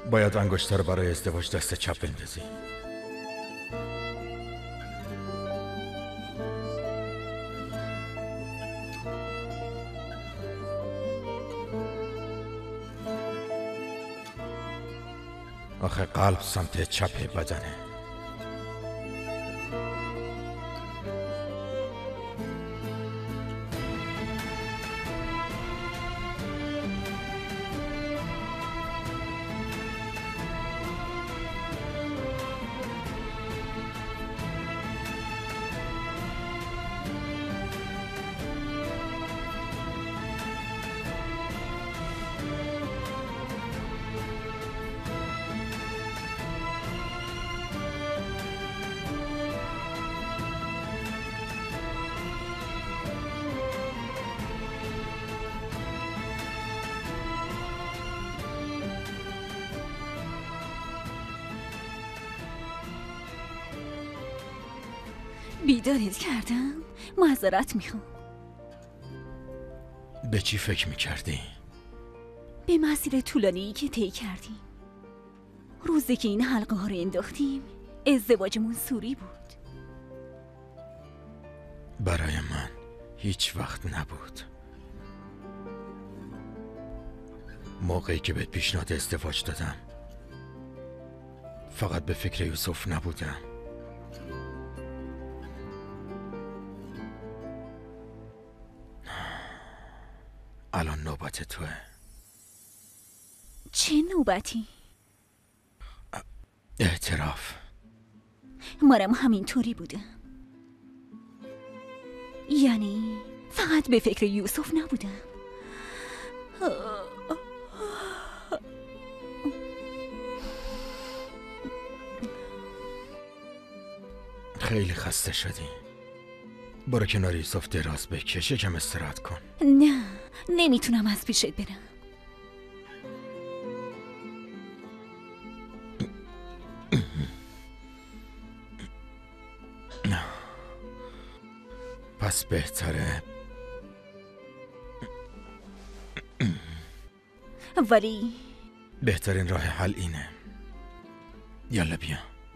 باید انگشتر رو برای ازدواج دست چپ بندازی. آخه قلب سمت چپ بدنه. بیدارت کردم؟ معذرت میخوام. به چی فکر میکردی؟ به مسیر طولانی که طی کردیم. روزی که این حلقه ها رو انداختیم ازدواجمون سوری بود. برای من هیچ وقت نبود. موقعی که بهت پیشنهاد ازدواج دادم فقط به فکر یوسف نبودم. الان نوبت توه. چه نوبتی؟ اعتراف. منم همینطوری بودم. یعنی فقط به فکر یوسف نبودم. خیلی خسته شدی. برو کنار یوسف دراز بکش، یکم استراحت کن. نه، نمیتونم از پیشت برم. پس بهتره. ولی بهترین راه حل اینه. یالا بیا.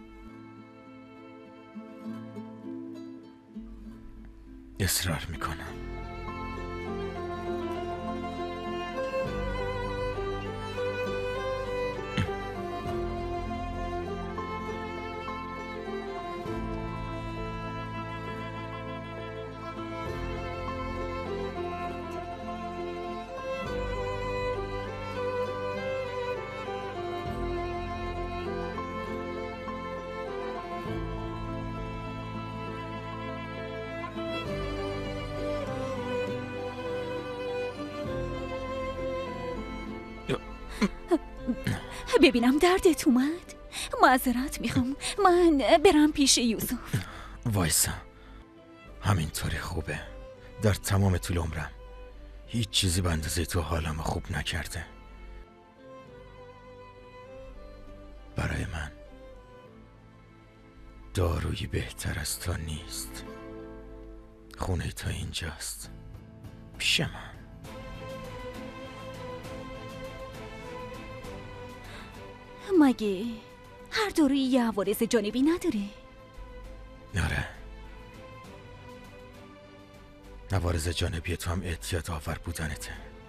اصرار میکنم. ببینم دردت اومد. معذرت میخوام، من برم پیش یوسف. وایسا، همینطوری خوبه. در تمام طول عمرم هیچ چیزی به اندازه تو حالم خوب نکرده. برای من دارویی بهتر از تو نیست. خونه تو اینجاست، پیش من. مگه هر دارویی یه عوارض جانبی نداره؟ آره، عوارض جانبی تو هم اعتیاد آور بودنته.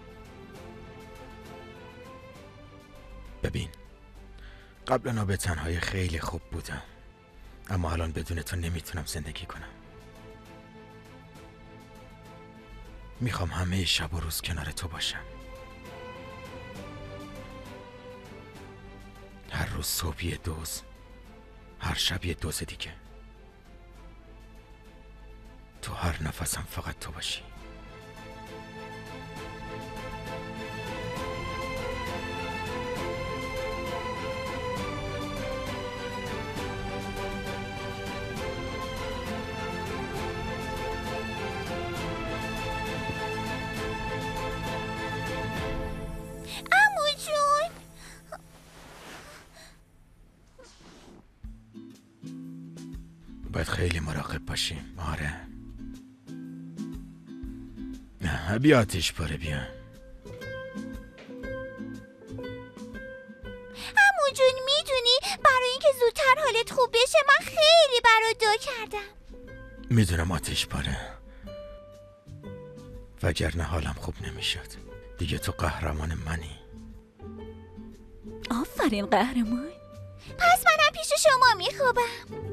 ببین، قبلا به تنهایی خیلی خوب بودم، اما الان بدون تو نمیتونم زندگی کنم. میخوام همه شب و روز کنار تو باشم. هر روز صبح یه دوز، هر شب یه دوز دیگه. تو هر نفسم فقط تو باشی. باید خیلی مراقب باشیم. آره، بیا آتیش پاره بیا. عمو حالت خوب بشه. من خیلی برات دعا کردم. میدونم آتش پاره، وگرنه حالم خوب نمیشد. دیگه تو قهرمان منی. آفرین قهرمان. پس منم پیش شما میخوابم.